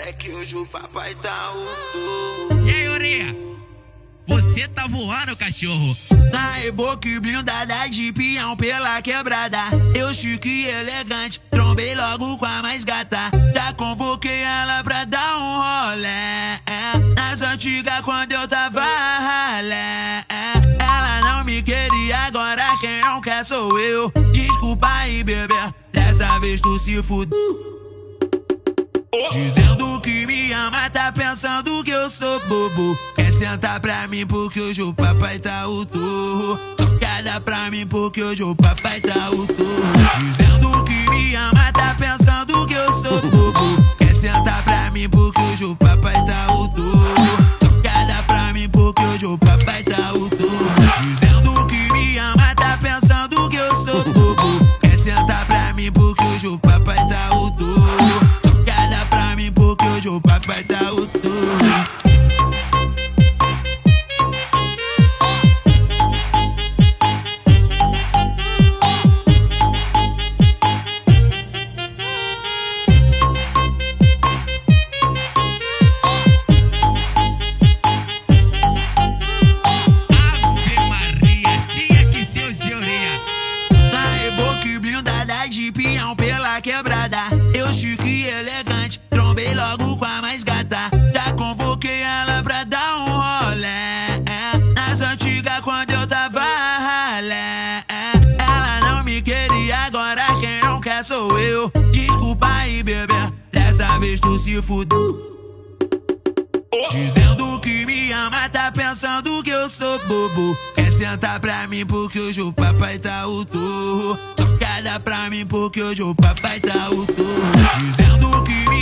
É que hoje o papai tá o... E aí, orelha? Você tá voando, cachorro. Na Evoque blindada de peão pela quebrada. Eu chique e elegante, trombei logo com a mais gata. Já convoquei ela pra dar um rolé. Nas antigas quando eu tava ralé. Ela não me queria, agora quem não quer sou eu. Desculpa aí, bebê, dessa vez tu se fudeu. Dizendo que me ama, tá pensando que eu sou bobo. Quer sentar pra mim porque hoje o papai tá o torro. Tocada pra mim porque hoje o papai tá o torro. Dizendo que me ama, tá pensando que eu sou bobo. Quer sentar pra mim porque hoje o papai tá o torro. Tocada pra mim porque hoje o papai tá o torro. Dizendo que me ama, tá pensando que eu sou bobo. Quer sentar pra mim porque hoje o papai tá o torro. Porque hoje o papai tá o torro. Ave Maria, tinha que ser o de orelha. Na Evoque blindada de peão pela quebrada. Eu chique e elegante, trombei logo com a mais gata. Já convoquei ela pra dar um rolé. Nas antigas quando eu tava ralé. Ela não me queria, agora quem não quer sou eu. Desculpa aí, bebê, dessa vez tu se fudeu. Dizendo que me ama, tá pensando que eu sou bobo. Quer sentar pra mim porque hoje o papai tá o torro. Tocada pra mim porque hoje o papai tá o torro. Dizendo que me